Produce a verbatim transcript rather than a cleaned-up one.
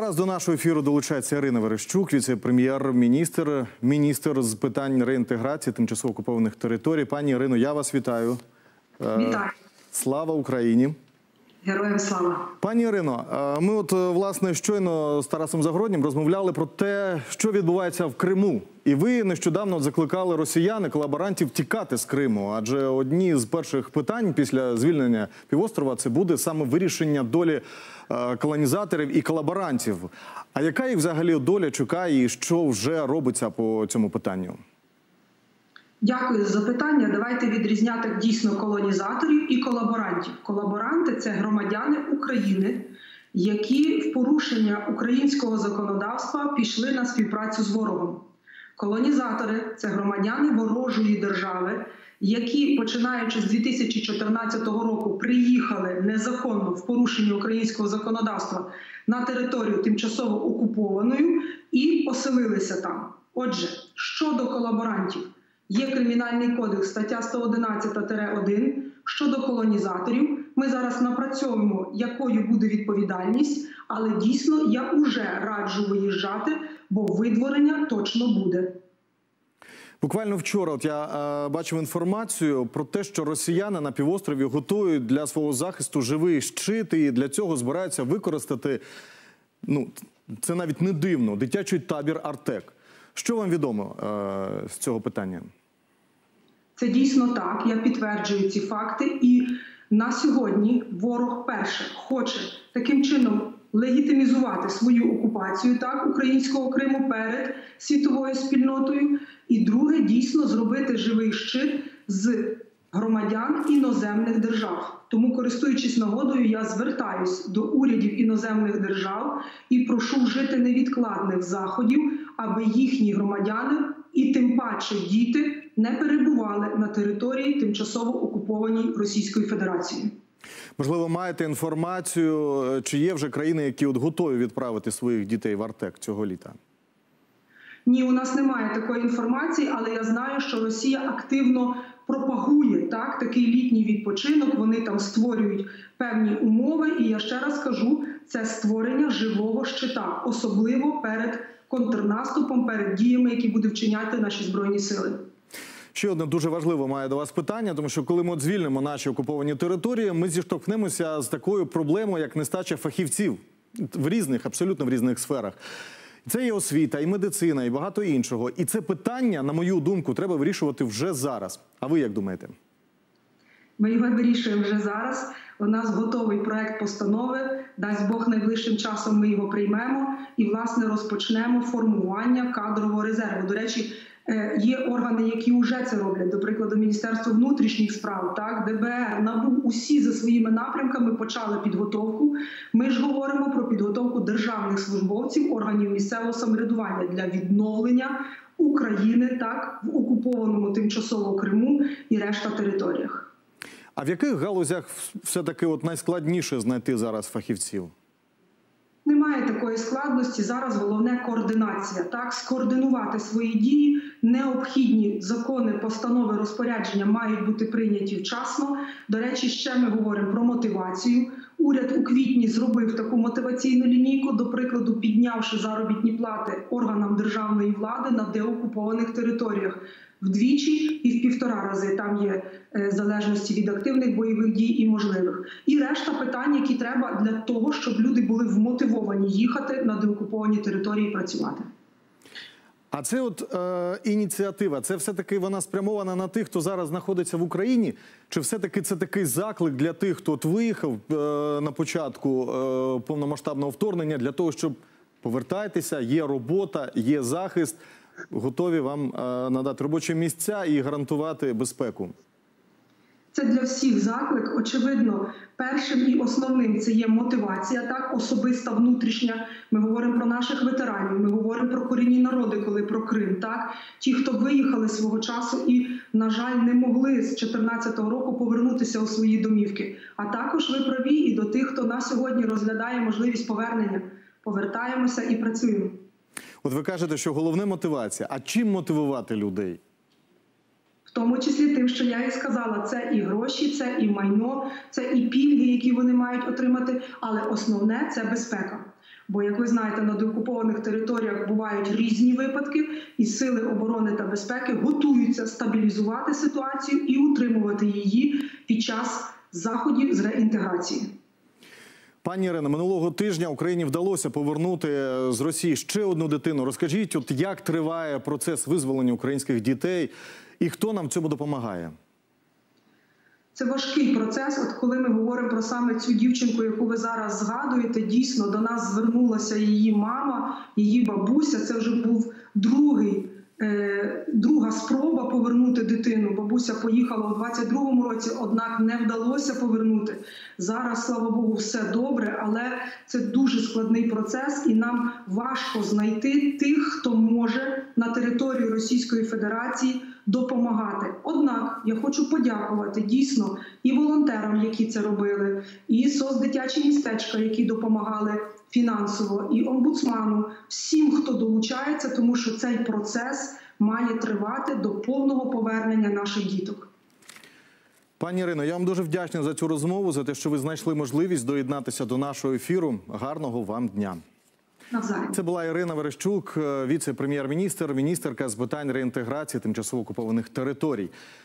Зараз до нашого ефіру долучається Ірина Верещук, віце-прем'єр-міністр, міністр з питань реінтеграції тимчасово окупованих територій. Пані Ірино, я вас вітаю. Вітаю. Слава Україні. Героям слава. Пані Ірино, ми от, власне, щойно з Тарасом Загороднім розмовляли про те, що відбувається в Криму. І ви нещодавно закликали росіян і колаборантів тікати з Криму. Адже одні з перших питань після звільнення півострова – це буде саме вирішення долі колонізаторів і колаборантів. А яка їх взагалі доля чекає і що вже робиться по цьому питанню? Дякую за запитання. Давайте відрізняти дійсно колонізаторів і колаборантів. Колаборанти – це громадяни України, які в порушення українського законодавства пішли на співпрацю з ворогом. Колонізатори – це громадяни ворожої держави, які, починаючи з дві тисячі чотирнадцятого року, приїхали незаконно в порушенні українського законодавства на територію тимчасово окупованою і оселилися там. Отже, щодо колаборантів, є Кримінальний кодекс, стаття сто одинадцять один. Щодо колонізаторів, ми зараз напрацьовуємо, якою буде відповідальність, але дійсно я вже раджу виїжджати, бо видворення точно буде. Буквально вчора от я е, бачив інформацію про те, що росіяни на півострові готують для свого захисту живий щит і для цього збираються використати, ну, це навіть не дивно, дитячий табір «Артек». Що вам відомо е, з цього питання? Це дійсно так, я підтверджую ці факти. І на сьогодні ворог перше хоче таким чином легітимізувати свою окупацію так, українського Криму перед світовою спільнотою. І друге, дійсно зробити живий щит з громадян іноземних держав. Тому, користуючись нагодою, я звертаюсь до урядів іноземних держав і прошу вжити невідкладних заходів, аби їхні громадяни і тим паче діти не перебували на території тимчасово окупованій Російською Федерацією. Можливо, маєте інформацію, чи є вже країни, які от готові відправити своїх дітей в Артек цього літа? Ні, у нас немає такої інформації, але я знаю, що Росія активно пропагує так, такий літній відпочинок, вони там створюють певні умови, і я ще раз кажу, це створення живого щита, особливо перед контрнаступом, перед діями, які будуть вчиняти наші Збройні Сили. Ще одне дуже важливе має до вас питання, тому що коли ми от звільнимо наші окуповані території, ми зіштовхнемося з такою проблемою, як нестача фахівців в різних, абсолютно в різних сферах. Це і освіта, і медицина, і багато іншого. І це питання, на мою думку, треба вирішувати вже зараз. А ви як думаєте? Ми його вирішуємо вже зараз. У нас готовий проект постанови. Дасть Бог, найближчим часом ми його приймемо і, власне, розпочнемо формування кадрового резерву. До речі, є органи, які вже це роблять. До прикладу, Міністерство внутрішніх справ, так, Д Б Р, НАБУ, усі за своїми напрямками почали підготовку. Ми ж говоримо про підготовку державних службовців, органів місцевого самоврядування для відновлення України, так, в окупованому тимчасово Криму і решта територіях. А в яких галузях все-таки от найскладніше знайти зараз фахівців? Немає такої складності. Зараз головне координація. Так, скоординувати свої дії. Необхідні закони, постанови, розпорядження мають бути прийняті вчасно. До речі, ще ми говоримо про мотивацію. Уряд у квітні зробив таку мотиваційну лінійку, до прикладу, піднявши заробітні плати органам державної влади на деокупованих територіях. Вдвічі і в півтора рази там є е, залежності від активних бойових дій і можливих. І решта питань, які треба для того, щоб люди були вмотивовані їхати на деокуповані території і працювати. А це от е, ініціатива, це все-таки вона спрямована на тих, хто зараз знаходиться в Україні? Чи все-таки це такий заклик для тих, хто от виїхав е, на початку е, повномасштабного вторгнення, для того, щоб повертайтеся, є робота, є захист, готові вам е, надати робочі місця і гарантувати безпеку? Це для всіх заклик. Очевидно, першим і основним це є мотивація, так, особиста, внутрішня. Ми говоримо про наших ветеранів, ми говоримо про корінні народи, коли про Крим, так. Ті, хто виїхали свого часу і, на жаль, не могли з дві тисячі чотирнадцятого року повернутися у свої домівки. А також ви праві і до тих, хто на сьогодні розглядає можливість повернення. Повертаємося і працюємо. От ви кажете, що головне мотивація. А чим мотивувати людей? В тому числі тим, що я і сказала, це і гроші, це і майно, це і пільги, які вони мають отримати, але основне – це безпека. Бо, як ви знаєте, на деокупованих територіях бувають різні випадки, і сили оборони та безпеки готуються стабілізувати ситуацію і утримувати її під час заходів з реінтеграції. Пані Ірино, минулого тижня Україні вдалося повернути з Росії ще одну дитину. Розкажіть, от як триває процес визволення українських дітей і хто нам в цьому допомагає? Це важкий процес. От коли ми говоримо про саме цю дівчинку, яку ви зараз згадуєте, дійсно до нас звернулася її мама, її бабуся. Це вже був другий, е, друга спроба повернути дитину. Бабуся поїхала у двадцять другому році, однак не вдалося повернути. Зараз, слава Богу, все добре, але це дуже складний процес, і нам важко знайти тих, хто може на території Російської Федерації допомагати. Однак я хочу подякувати дійсно і волонтерам, які це робили, і соцдитячі містечка, які допомагали фінансово, і омбудсману, всім, хто долучається, тому що цей процес має тривати до повного повернення наших діток. Пані Ірино, я вам дуже вдячний за цю розмову, за те, що ви знайшли можливість доєднатися до нашого ефіру. Гарного вам дня. Навзаєм. Це була Ірина Верещук, віце-прем'єр-міністр, міністерка з питань реінтеграції тимчасово окупованих територій.